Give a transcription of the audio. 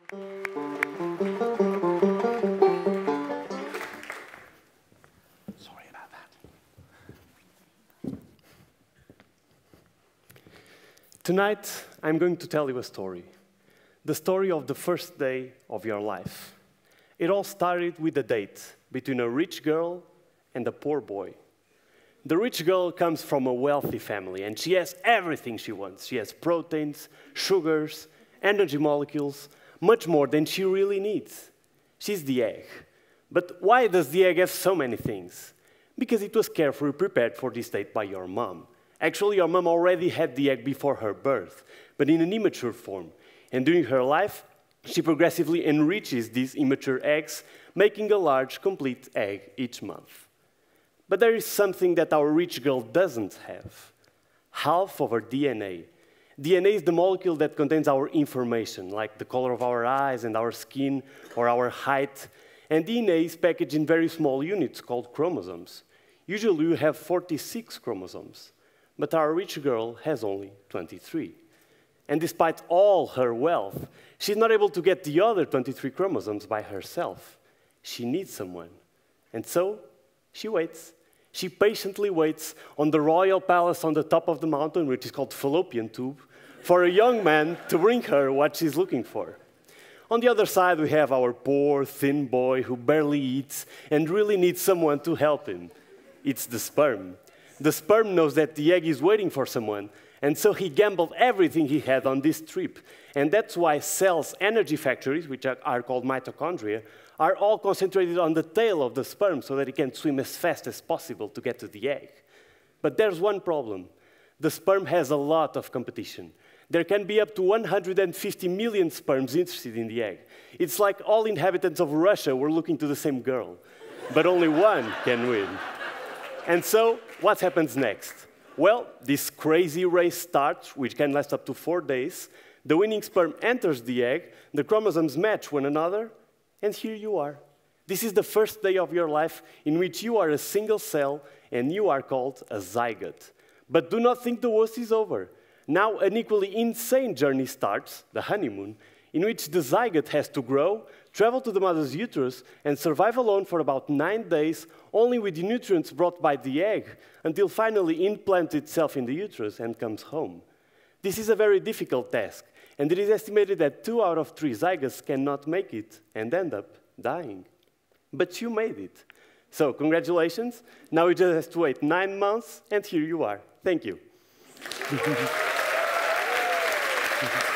Sorry about that. Tonight, I'm going to tell you a story. The story of the first day of your life. It all started with a date between a rich girl and a poor boy. The rich girl comes from a wealthy family, and she has everything she wants. She has proteins, sugars, energy molecules, much more than she really needs. She's the egg. But why does the egg have so many things? Because it was carefully prepared for this date by your mom. Actually, your mom already had the egg before her birth, but in an immature form. And during her life, she progressively enriches these immature eggs, making a large, complete egg each month. But there is something that our rich girl doesn't have. Half of her DNA. DNA is the molecule that contains our information, like the color of our eyes and our skin, or our height. And DNA is packaged in very small units called chromosomes. Usually we have 46 chromosomes, but our rich girl has only 23. And despite all her wealth, she's not able to get the other 23 chromosomes by herself. She needs someone. And so, she waits. She patiently waits on the royal palace on the top of the mountain, which is called Fallopian Tube, for a young man to bring her what she's looking for. On the other side, we have our poor, thin boy who barely eats and really needs someone to help him. It's the sperm. The sperm knows that the egg is waiting for someone, and so he gambled everything he had on this trip. And that's why cells' energy factories, which are called mitochondria, are all concentrated on the tail of the sperm so that it can swim as fast as possible to get to the egg. But there's one problem. The sperm has a lot of competition. There can be up to 150 million sperms interested in the egg. It's like all inhabitants of Russia were looking to the same girl, but only one can win. And so, what happens next? Well, this crazy race starts, which can last up to 4 days. The winning sperm enters the egg, the chromosomes match one another, and here you are. This is the first day of your life in which you are a single cell and you are called a zygote. But do not think the worst is over. Now an equally insane journey starts, the honeymoon, in which the zygote has to grow, travel to the mother's uterus, and survive alone for about 9 days, only with the nutrients brought by the egg, until finally implants itself in the uterus and comes home. This is a very difficult task, and it is estimated that 2 out of 3 zygotes cannot make it and end up dying. But you made it. So congratulations. Now you just have to wait 9 months, and here you are. Thank you.